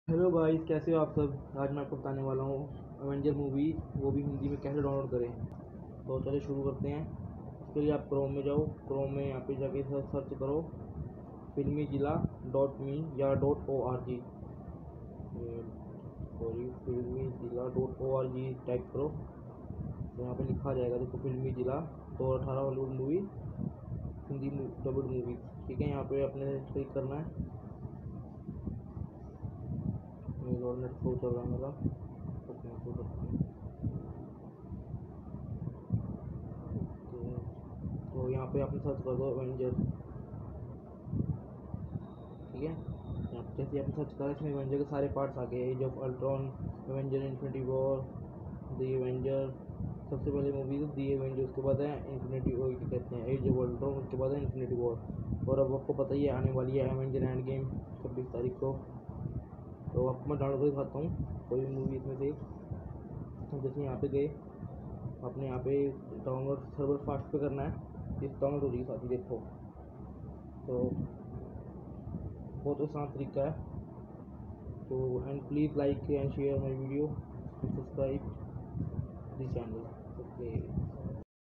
Hello guys, कैसे हो आप सब। आज मैं आपको बताने वाला हूँ एवेंजर मूवी, वो भी हिंदी में कैसे डाउनलोड करें। तो चलिए शुरू करते हैं। उसके लिए आप क्रोम में जाओ। क्रोम में यहाँ पे जाके सर्च करो फिल्मी जिला .me या .org। सॉरी, फिल्मी जिला .org टाइप करो तो यहाँ पे लिखा आ जाएगा। देखो, फिल्मी जिला 2018 Hollywood movie, Hindi dubbed movie. ठीक है, यहाँ पे अपने क्लिक करना है। नेट फ्लो चल रहा है मेरा, अपने शो करते हैं। तो यहाँ पे आपने सर्च कर दो एवेंजर। ठीक है, यहाँ पे जैसे आपने सर्च करा, इसमें एवेंजर के सारे पार्ट्स आ गए। Age of Ultron, Avenger Infinity War, the Avenger. सबसे पहले मूवी द एवेंजर, उसके बाद है इन्फिनिटी वॉर की कहते हैं एज ऑफ अल्ट्रॉन, उसके बाद है इन्फिनिटी वॉर। और अब आपको पता ही है आने वाली है एवेंजर एंड गेम 26 तारीख को। तो आपको मैं डाउनलोड कर दिखाता हूँ कोई भी मूवी इसमें से। तो जैसे यहाँ पे गए, अपने यहाँ पे डाउनलोड सर्वर फास्ट पे करना है, इस डाउनलोड हो जाएगी साथ ही। देखो, तो बहुत आसान तरीका है। तो and please like and share my video, subscribe the channel. Okay.